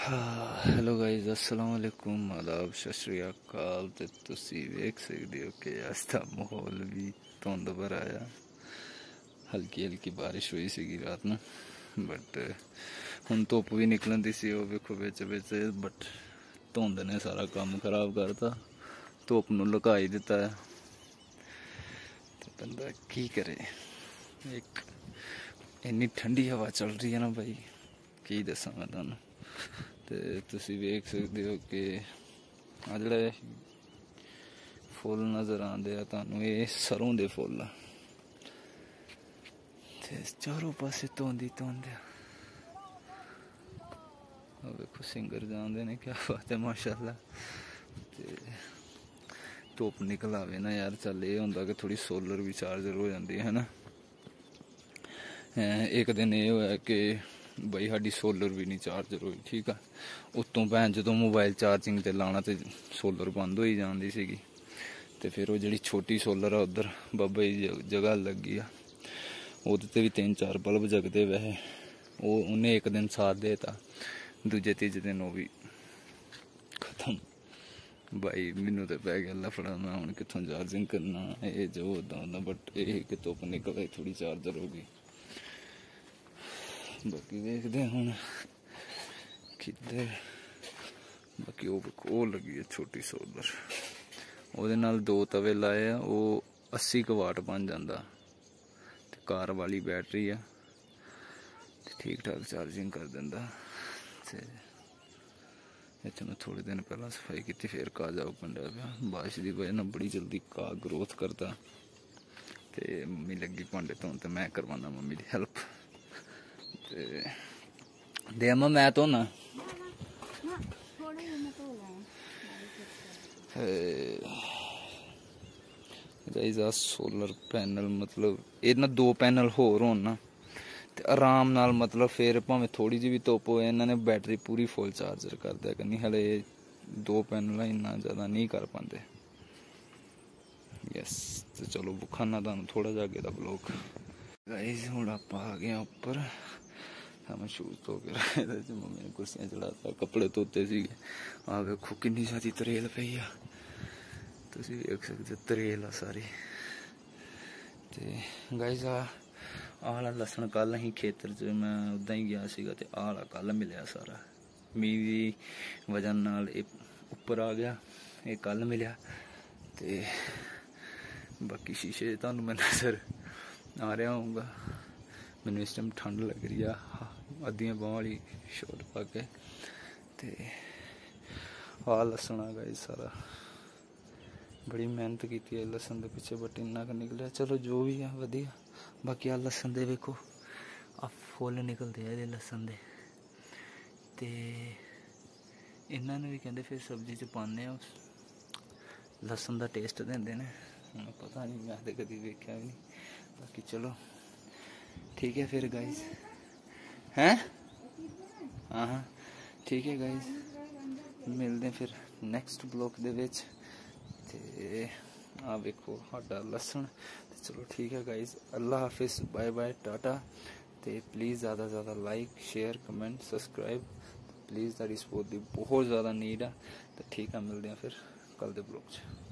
Hello guys, अस्सलाम वालेकुम, आदाब, सत श्री अकाल। ते तुसी वेख सकते हो कि अज दा माहौल भी धुंध भरा आ। हल्की हल्की बारिश हुई सी रात में, बट हुण धुप भी निकलन दी सी। वेखो बिच बिच, बट धुंध ने सारा काम खराब करता, धुप नूं लुकाई दिता है। ते बंदा की करे। एक इन्नी ठंडी हवा चल रही है ना भाई, की दसां मैं तुहानूं। ते तुसी वेख सकते हो कि आ जिहड़े फुल नज़र आंदे आ तुहानूं, ये सरों दे फुल आ। ते चारों पासे धुंध ही धुंध आ। वेखो सिंगर जांदे ने, क्या बात है माशाअल्लाह। ते धुप निकल आवे ना यार, चल ये होंदा कि थोड़ी सोलर भी चार्जर हो जाती है ना। एक दिन ये होया कि बई साडी सोलर भी नहीं चार्जर हुई, ठीक है। उत्तों भैन जो मोबाइल चार्जिंग ते लाना ते सोलर बंद हो ही जाती सी। ते फिर वो जी छोटी सोलर आ उधर बाबा जी जगह लगी आ, वो भी 3-4 बल्ब जगते। वैसे वो उन्हें एक दिन साथ देता, दूजे तीजे दिन वो भी खत्म। भाई मैनू तो पै गया लफड़ा, मैं हूँ कितों चार्जिंग करना, ये जो होता। बट ये कि धुप निकल आई, थोड़ी चार्जर हो गई। बाकी देखते हूँ किधर। बाकी वो लगी है छोटी सोलर, ਉਹਦੇ ਨਾਲ 2 तवे लाए आ, वो 80 ਕੁ वाट बन जाता। ते कार वाली बैटरी है, ठीक ठाक चार्जिंग कर देंदा। ते इत्थे मैं थोड़े दिन पहला सफाई की, फिर घा जा उगन लग पिया। बारिश की वजह ना बड़ी जल्दी घा ग्रोथ करता। ते मम्मी लगी भांडे धोन, ते मैं करवाना मम्मी की हेल्प। ते दे अम्मा मैं धोना। गाइस आ सोलर पैनल, मतलब ये ना 2 पैनल होर होन ना ते आराम नाल, मतलब फिर भावें थोड़ी जी भी धुप होए, इन्होंने बैटरी पूरी फुल चार्जर कर दिया करनी। हले 2 पैनल इन्ना ज़्यादा नहीं कर पाते। यस, तो चलो बुखाना तुहानूं थोड़ा जा अगे दा ब्लॉग। गाइस हुण आपां आ गए उपर। मैं शूज धो के रखे थे, मम्मी ने कुर्सियां चढ़ाता, कपड़े धोते सी। आ वेखो किन्नी सारी तरेल पई आ, तुसीं वेख सकदे हो तरेल आ सारी। ते गाइस आला लसन कल असीं खेतर च, मैं उदां ही गया सीगा, ते आला कल मिलिया सारा। मींह दी वजह नाल उप्पर आ गया, ये कल मिलिया। ते बाकी शीशे तुहानूं मैं नज़र आ रहा होऊगा। मैनूं इस टाइम ठंड लग रही है, अद्धियां बांह वाली शर्ट पा के। ते आ लसन आ गाइस सारा, बड़ी मेहनत की है लसन के पिछे, बट इन्ना क निकलिया। चलो जो भी है वधिया। बाकी आ लसन दे वेखो, आ फुल निकलते हैं ये लसन दे। ते इन्होंने भी कहते फिर सब्जी च पाने, लसन का टेस्ट देंदे ने। पता नहीं, मैं तो कभी वेख्या भी नहीं। बाकी चलो ठीक है फिर गाइस, हैं हाँ हाँ ठीक है गाइस, मिलते हैं फिर नैक्सट ब्लॉग दे विच। ते आ वेखो साडा लसन। ते चलो ठीक है गाइस, अल्लाह हाफिज़, बाय बाय, टाटा। ते प्लीज़ ज़्यादा से ज़्यादा like, share, comment, subscribe. Please तारी सपोर्ट की बहुत ज़्यादा नीड है। तो ठीक है, मिलते हैं फिर कल दे ब्लॉग च।